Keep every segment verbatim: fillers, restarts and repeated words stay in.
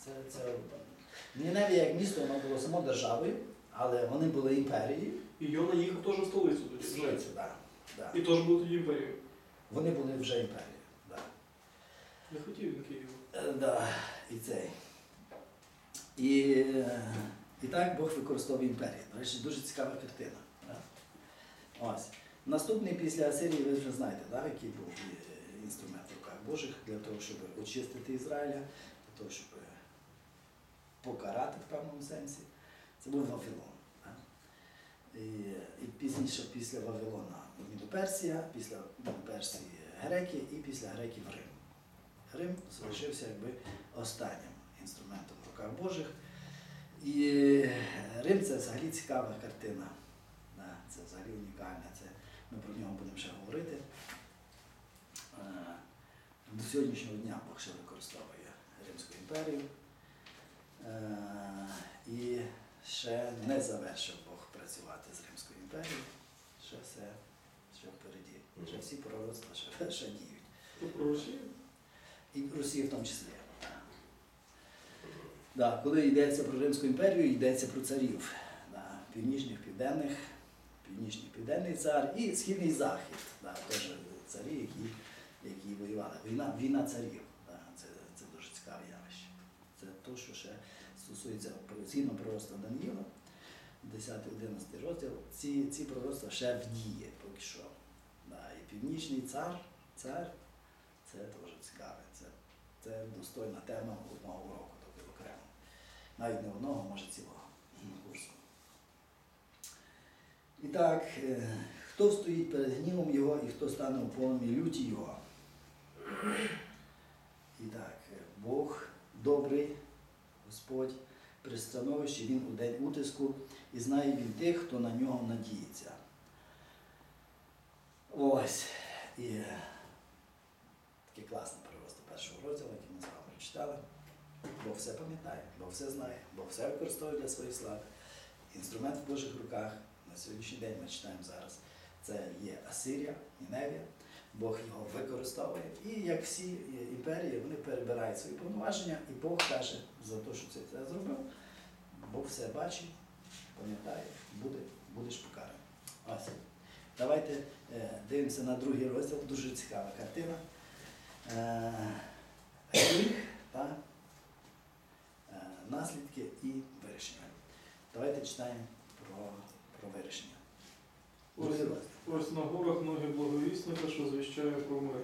Це, це... Ніневія як місто, воно було само державою, але вони були імперією. І Йона їхав теж в столицю тоді. Столицю, так. Да, да. І теж був тоді імперією. Вони були вже імперією. Да. Не хотів він Києва. Так, да, і цей. І, і так Бог використовує імперію. До речі, дуже цікава картина. Да? Ось. Наступний після Асирії, ви вже знаєте, да, який був інструмент в руках Божих для того, щоб очистити Ізраїля, для того, щоб покарати в певному сенсі. Це був Вавилон. Да? І, і пізніше після Вавилона Мідоперсія, після Мідоперсії Греки і після Греків Рим. Рим залишився якби останнім інструментом в руках Божих. І Рим – це взагалі цікава картина. Да, це взагалі унікальна. Це, ми про нього будемо ще говорити. До сьогоднішнього дня Бог ще використовує Римську імперію. І ще не завершив Бог працювати з Римською імперією. Ще все, ще впереді. Ще всі пророцтва ще, ще діють. То про Росію? І Росію в тому числі. Да, коли йдеться про Римську імперію, йдеться про царів. Да, північних, південних, північний, південний цар і східний захід. Да, теж царі, які, які воювали. Війна, війна царів. Да, це, це дуже цікаве явище. Це те, що ще стосується згідно пророцтва Даниїла, десятий-одинадцятий розділ, ці, ці пророцтва ще в дії поки що. Да, і північний цар, цар, це дуже цікаве. Це, це достойна тема одного уроку, тобто окремо. Навіть не одного, може цілого курсу. І так, хто стоїть перед гнівом його і хто стане у полум'ї люті його? І так, Бог добрий, Господь, при становищі Він у день утиску і знає Він тих, хто на нього надіється. Ось. І таке класне пророцтво першого розділу, який ми з вами прочитали. Бог все пам'ятає, Бог все знає, Бог все використовує для своєї слави. Інструмент в Божих руках. На сьогоднішній день ми читаємо зараз. Це є Асирія, Ніневія. Бог його використовує. І як всі імперії, вони перебирають свої повноваження, і Бог каже за те, що це, це зробив. Бог все бачить, пам'ятає, буде, будеш покараний. Ось. Давайте е, дивимося на другий розділ. Дуже цікава картина. Е, гріх та е, наслідки і вирішення. Давайте читаємо про, про вирішення. Ось, ось на горах ноги благовісника, що звіщає про мир.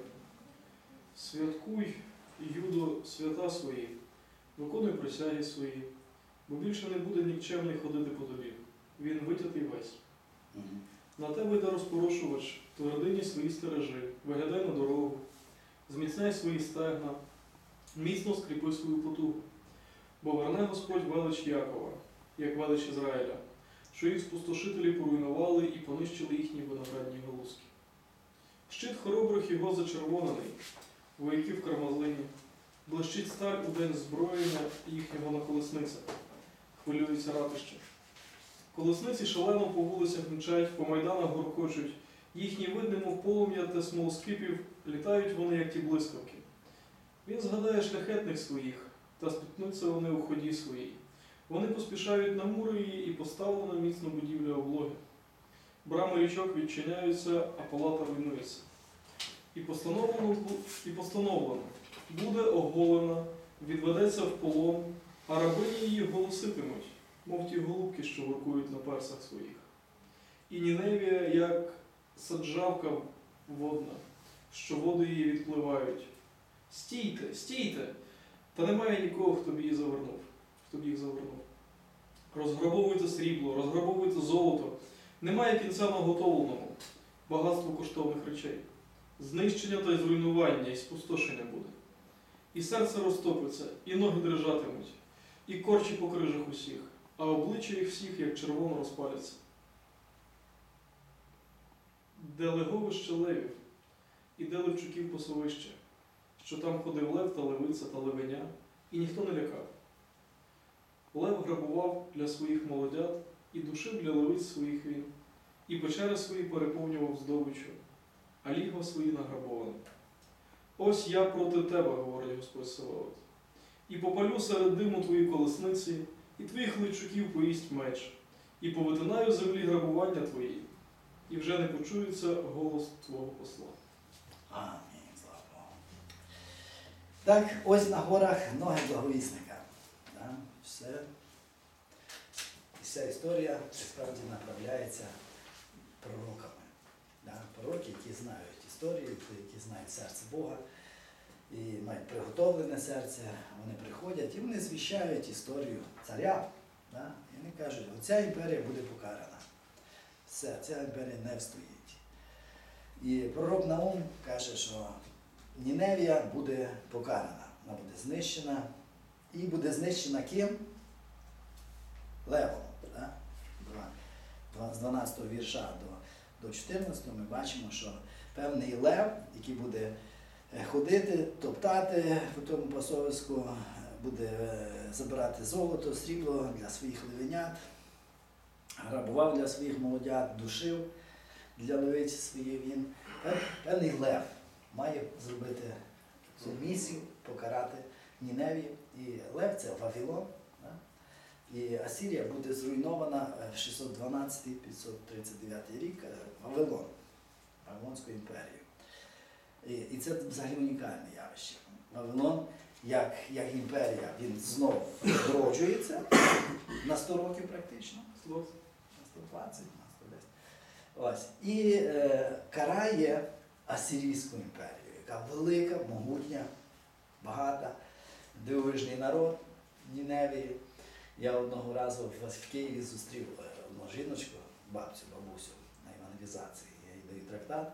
Святкуй, Юдо, свята свої, виконуй присяги свої, бо більше не буде нікчемний ходити по тобі. Він витятий весь. Угу. На тебе йде розпорошувач, твердині свої стережи, виглядай на дорогу, зміцняй свої стегна, міцно скріпи свою потугу. Бо верне Господь велич Якова, як велич Ізраїля, що їх спустошителі поруйнували і понищили їхні виноградні галузки. Щит хоробрих його зачервонений, вояків кармазині, блищить сталь у день зброєння їхнього на колесницях, хвилюється ратище. Колесниці шалено по вулицях мчать, по майданах гуркочуть, їхні видні, мов полум'я та смолоскипів, літають вони, як ті блискавки. Він згадає шляхетних своїх, та спіткнуться вони у ході своїй. Вони поспішають на мури її і поставлена міцно будівля облоги. Брами річок відчиняються, а палата руйнується. І постановлено, і постановлено, буде оголена, відведеться в полон, а рабині її голоситимуть, мов ті голубки, що воркують на персах своїх. І Ніневія, як саджавка водна, що води її відпливають. Стійте, стійте! Та немає нікого, хто б її завернув. Хто б їх завернув. Розграбовуйте срібло, розграбовуйте золото. Немає кінця наготовленому, багатство коштовних речей. Знищення та й зруйнування, і спустошення буде. І серце розтопиться, і ноги дрижатимуть, і корчі по крижах усіх, а обличчя їх всіх, як червоно, розпаляться. Де леговище левів, і де левчуків пасовище, що там ходив лев та левиця та левеня, і ніхто не лякав. Лев грабував для своїх молодят, і душив для левиць своїх він, і печери свої переповнював здобичу, а лігва свої награбовані. Ось я проти тебе, говорить Господь Саваот. І попалю серед диму твої колесниці, і твоїх личуків поїсть меч, і повитинаю з землі грабування твої, і вже не почується голос твого посла. Амінь, слава Богу. Так, ось на горах ноги благовісника. Да? Все. І вся історія справді направляється пророками. Да? Пророки, які знають історію, які знають серце Бога і мають приготовлене серце, вони приходять і вони звіщають історію царя. Да? І вони кажуть, оця імперія буде покарана. Все, ця імперія не встоїть. І пророк Наум каже, що Ніневія буде покарана, вона буде знищена. І буде знищена ким? Левом. Да? З дванадцятого вірша до, до чотирнадцятого ми бачимо, що певний лев, який буде ходити, топтати по тому пасовиську, буде забирати золото, срібло для своїх левенят, грабував для своїх молодят, душив для левиць своєї він. Певний лев має зробити цю місію, покарати Ніневію. І лев – це Вавилон. Да? І Асирія буде зруйнована в шістсот дванадцятий - п'ятсот тридцять дев'ятий рік Вавилон, Вавилонську імперію. І, і це взагалі унікальне явище. Вавилон, як, як імперія, він знову відроджується на сто років практично. На сто двадцять, на сто десять. Ось. І е, карає Асирійську імперію, яка велика, могутня, багата, дивовижний народ Ніневії. Я одного разу в, в Києві зустрів одну жіночку, бабцю, бабусю на евангелізації. Я їй даю трактат.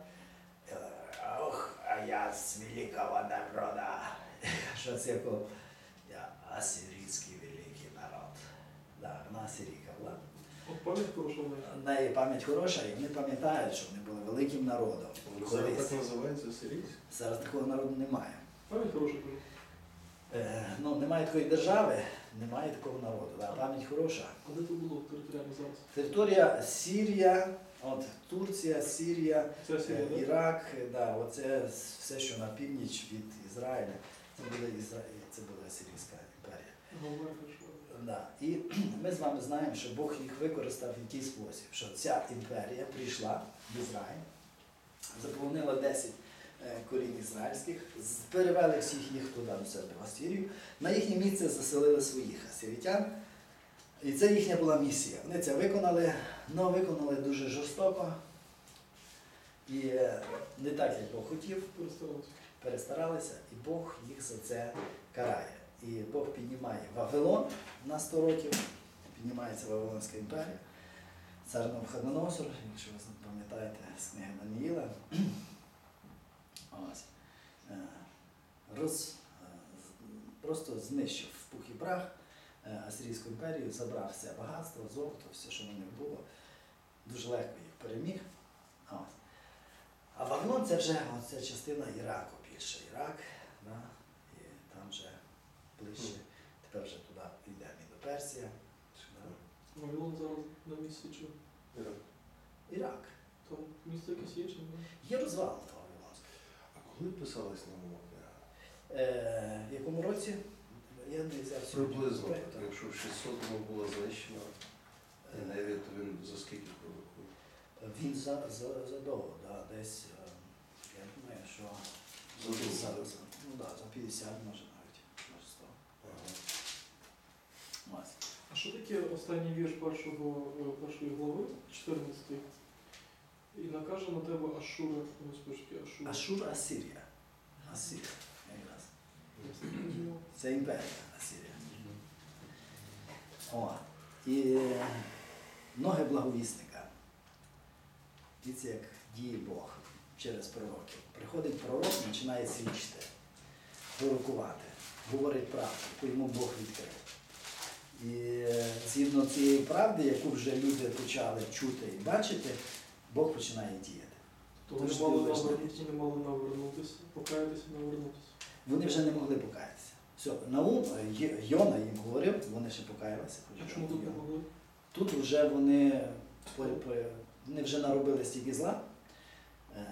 Ох, а я з великого народу. Що це якого? Я асирійський великий народ. Да, вона асирійка була. От пам'ять хороша в неї. В неї пам'ять хороша, і вони пам'ятають, що вони були великим народом. Зараз так називається сирійсь? Зараз такого народу немає. Пам'ять хороша кажу. Е, ну, немає такої держави, немає такого народу. Да, пам'ять хороша. А де це було територіально зараз? Територія Сірія, от Турція, Сірія, Це Сирія, е, так? Ірак, да, оце все, що на північ від Ізраїля, це буде Ізраїль, це була Сирійська імперія. Говорить, що... Да. І ми з вами знаємо, що Бог їх використав в який спосіб, що ця імперія прийшла в Ізраїль, заповнила десять корінь ізраїльських, перевели всіх їх туди до себе в Асирію, на їхнє місце заселили своїх асирітян. І це їхня була місія. Вони це виконали, але виконали дуже жорстоко і не так, як Бог хотів, Перестаралися. перестаралися, і Бог їх за це карає. І Бог піднімає Вавилон на сто років, піднімається Вавилонська імперія, цар Навуходоносор, якщо ви пам'ятаєте з книги Даніїла, ось, роз, просто знищив в пух і прах Асирійську імперію, забрав все багатство, золото, все, що в них було, дуже легко їх переміг. Ось. А Вавилон це вже оця частина Іраку більше. Ірак, да? І там вже ближче, тепер вже туди йде Мідо-Персія. Да? Вавилон зараз на місці чи? Ірак. Ірак. Там місце якесь є чи ні? Є розвал Вавилонський. А коли писалась Наумова книга? Е, в якому році? Я не взяв сьогодні. Приблизно. Так, Так, так. якщо в шістсотому була знищена Ніневія, то він за скільки пророків? Він за, за, задовго, да, десь, е, я думаю, що Задовго. за, за, ну, да, за п'ятдесят, може навіть, може сто. Ага. Ось. А що таке останній вірш першого, е, першої глави, чотирнадцятий? І накаже на тебе Ашура, господи, Ашура. Ашур Асирія. Асирія, якраз. Я собі не знав. Це імперія Асирія. О, і е, ноги благовісника. Дивіться, як діє Бог через пророків. Приходить пророк, починає свідчити, пророкувати, говорить правду, яку йому Бог відкрив. І е, згідно цієї правди, яку вже люди почали чути і бачити, Бог починає діяти. То вони Дуже мали дивовижно. навернутися, не мали навернутися, покаятися, навернутися. Вони вже не могли покаятися. Все, Наум, Й- Йона їм говорив, вони ще покаялися. А чому тут не могли? Тут вже вони, по- по- вони вже наробили стільки зла, е,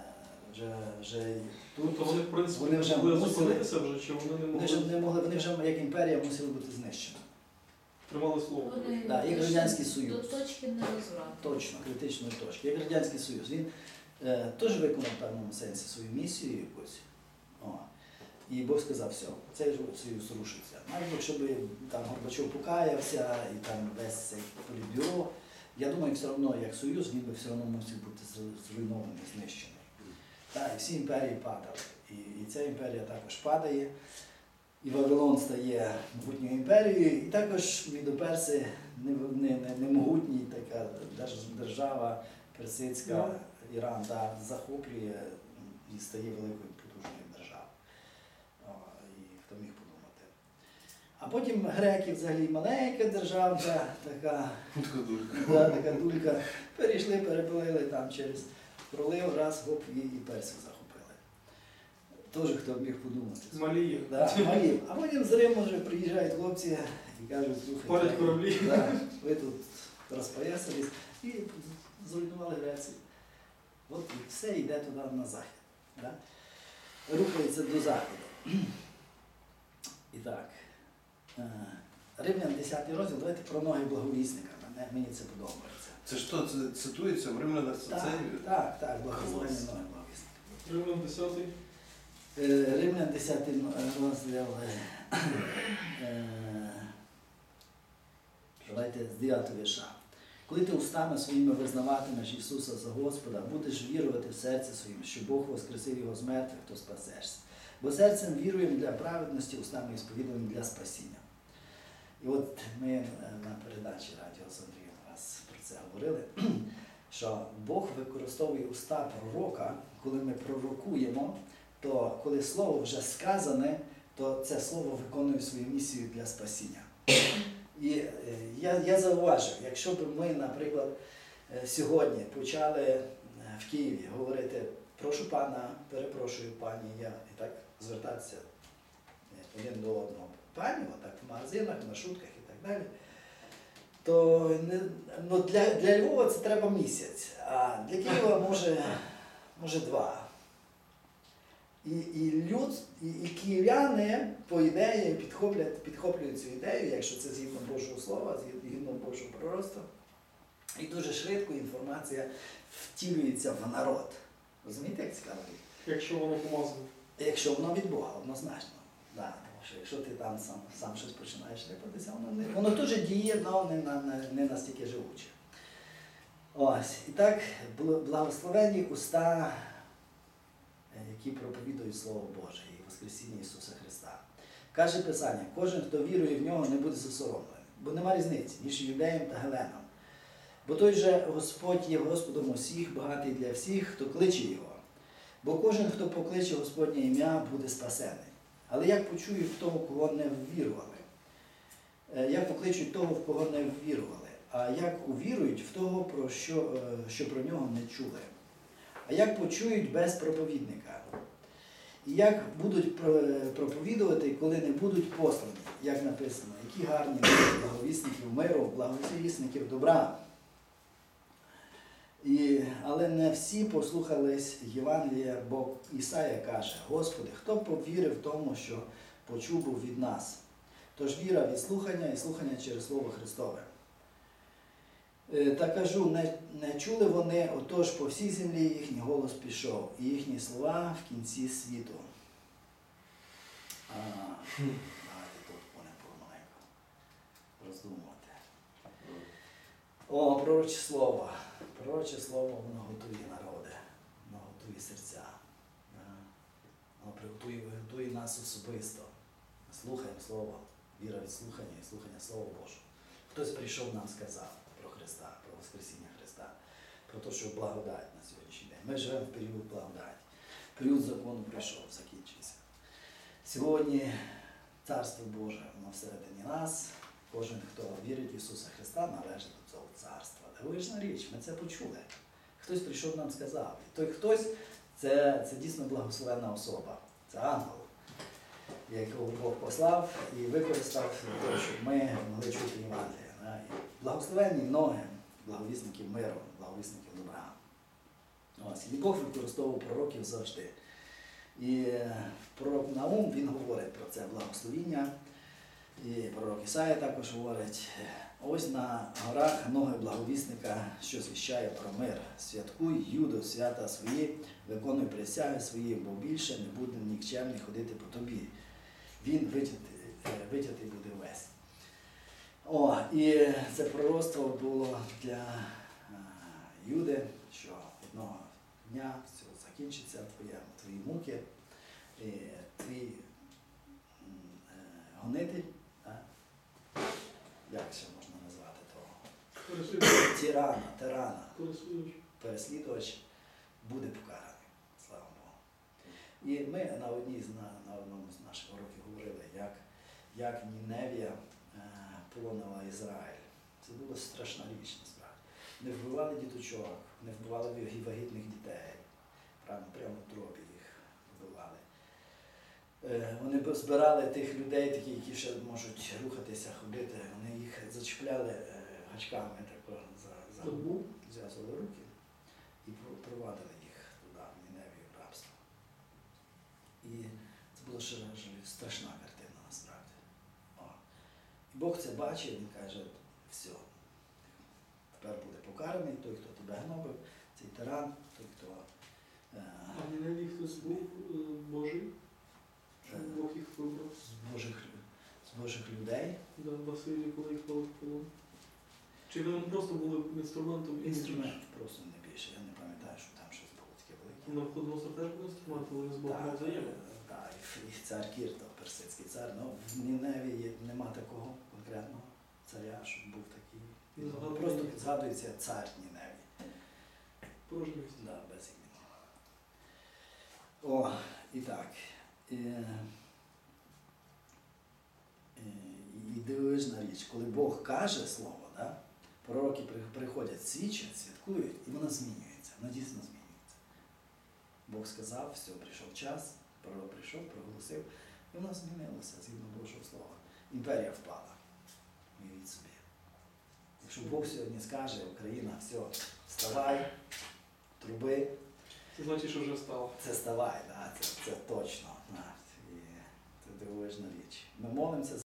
Вже, вже Тобто тут вони, в принципі, вони вже могли мусили- зупинитися вже, чи вони не вони вже могли не могли, вони вже як імперія мусили бути знищені. тримали слово? Вони Да, як дійшли Радянський Союз. до точки невозврату. Точно, критичної точки. Як Радянський Союз. Він е, теж виконав в певному сенсі свою місію якусь. О. І Бог сказав, все, цей союз рушиться. Навіть якщо б там Горбачов покаявся і там весь цей політбюро, я думаю, все одно, як союз, він би все одно мусив бути зру- зруйнований, знищений. Так, і всі імперії падали. І, і ця імперія також падає. І Вавилон стає могутньою імперією, і також Мідоперси не, не, не, немогутній така держ- держава персидська, Іран, да, захоплює і стає великою потужною державою. О, і хто міг подумати. А потім греки взагалі маленька державка, така, Така дулька. да, така дулька, перейшли, перепилили там через пролив, раз, гоп, і, і персів захопили. Теж хто міг подумати. Малії. Да, малі. А потім з Риму вже приїжджають хлопці і кажуть, слухайте, Палять кораблі. да, ви тут розпоясались і зруйнували Грецію. От і все йде туди на захід. Да? Рухається до заходу. І так. е, Римлян десятий розділ, давайте про ноги благовісника. Мене- Мені це подобається. Це що, це цитується в Римлянах це Так, цей? так, так, благословені ноги благовісника. Римлян десятий. Е, Римлян десятий розділ. е, е, Давайте з дев'ятого вірша. Коли ти устами своїми визнаватимеш Ісуса за Господа, будеш вірувати в серці своїм, що Бог воскресив Його з мертвих, то спасешся. Бо серцем віруємо для праведності, устами сповідуємо для спасіння. І от ми е, на передачі Радіо з Андрієм раз про це говорили, що Бог використовує уста пророка, коли ми пророкуємо, то коли слово вже сказане, то це слово виконує свою місію для спасіння. І е, я, я зауважив, якщо б ми, наприклад, е, сьогодні почали е, в Києві говорити прошу пана, перепрошую пані, я і так звертатися е, один до одного пані, отак в магазинах, на шутках і так далі, то не, ну, для, для Львова це треба місяць, а для Києва може, може два. І, і люд, і, і київляни, по ідеї, підхоплять, підхоплюють цю ідею, якщо це згідно Божого Слова, згідно Божого пророцтва. І дуже швидко інформація втілюється в народ. Розумієте, як цікаво? Якщо воно помазане. Якщо воно від Бога, однозначно. Да, тому що якщо ти там сам, сам щось починаєш репатися, воно, не, воно теж діє, але не, на, не, не настільки живуче. Ось. І так, бл- благословенні уста, які проповідують Слово Боже і Воскресіння Ісуса Христа. Каже Писання, кожен, хто вірує в нього, не буде засоромлений, бо нема різниці між юдеєм та геленом. Бо той же Господь є Господом усіх, багатий для всіх, хто кличе Його. Бо кожен, хто покличе Господнє ім'я, буде спасений. Але як почують того, кого не ввірували? Е, Як покличуть того, в кого не ввірували? А як увірують в того, про що, е, що про нього не чули? А як почують без проповідника? І як будуть проповідувати, коли не будуть послані? Як написано, які гарні благовісників миру, благовісників добра. І, але не всі послухались Євангелія, бо Ісая каже, Господи, хто повірив тому, що почув був від нас? Тож віра від слухання і слухання через Слово Христове. Та кажу, не, не чули вони, отож по всій землі їхній голос пішов, і їхні слова в кінці світу. А, давайте тут будемо помаленьку роздумувати. О, пророче слово. Пророче слово, воно готує народи, воно готує серця. Воно приготує, готує нас особисто. Слухаємо Слово, віра від слухання і слухання Слова Божого. Хтось прийшов нам сказав про Христа, про Воскресіння Христа, про те, що благодать на сьогоднішній день. Ми живемо в період благодаті. Період закону прийшов, закінчився. Сьогодні Царство Боже, воно всередині нас. Кожен, хто вірить в Ісуса Христа, належить до цього царства. Дивовижна річ, ми це почули. Хтось прийшов нам сказав. І той хтось це, це дійсно благословенна особа. Це ангел, якого Бог послав і використав для того, щоб ми могли чути Євангелія. Благословенні ноги, благовісників миру, благовісників добра. Ось, і Бог використовував пророків завжди. І пророк Наум, він говорить про це благословіння. І пророк Ісая також говорить: ось на горах ноги благовісника, що звіщає про мир. Святкуй, Юдо, свята свої, виконуй присяги свої, бо більше не буде нікчемний ходити по тобі. Він витятий, витятий буде весь. О, і це пророцтво було для а, Юди, що одного дня все закінчиться твоє, твої муки, і твій м, е, гонитель, а? Як ще можна назвати того? Переслідувач. Тирана, тирана, Переслідувач. переслідувач буде покараний. Слава Богу. І ми на одній з на, на одному з наших уроків говорили, як, як Ніневія е, полонила Ізраїль. Це була страшна річ, насправді. Не вбивали діточок, не вбивали вагітних дітей. Прямо, прямо в тропі їх вбивали. Е, Вони б збирали тих людей, такі, які ще можуть рухатися, ходити. Вони їх зачіпляли е, гачками тако, за, за Забув. зв'язували руки і про- провадили їх туди, в Ніневію, в рабство. І це була ще ще страшна картина насправді. О. І Бог це бачив, він каже: все, тепер буде покараний той, хто тебе гнобив, цей тиран, той, хто е, А в Ніневії хтось був е, Божий, що Е. Бог їх вибрав. з Божих, з Божих людей. Да, Василій, коли їх вели в полон. Чи вони просто були інструментом? Інструмент просто не більше. Я не пам'ятаю, що там щось було таке велике. І Навуходоносор теж був інструмент, але він з Богом мав взаємно. Так, і цар Кір, то персидський цар. Ну, в Ніневії нема такого конкретного царя, щоб був такий. Він згадує- Просто згадується цар Ніневії. Порожність. Да, без імені. О, і так. І, і, і дивовижна річ, коли Бог каже слово, да, пророки при- приходять, свідчать, святкують, і воно змінюється, воно дійсно змінюється. Бог сказав, все, прийшов час, пророк прийшов, проголосив, і воно змінилося згідно Божого Слова. Імперія впала. Уявіть собі. Якщо Бог сьогодні скаже, Україна, все, вставай, труби, Це значить, що вже стало. це ставай, да, це, це точно. Да, і це дивовижна річ. Ми молимося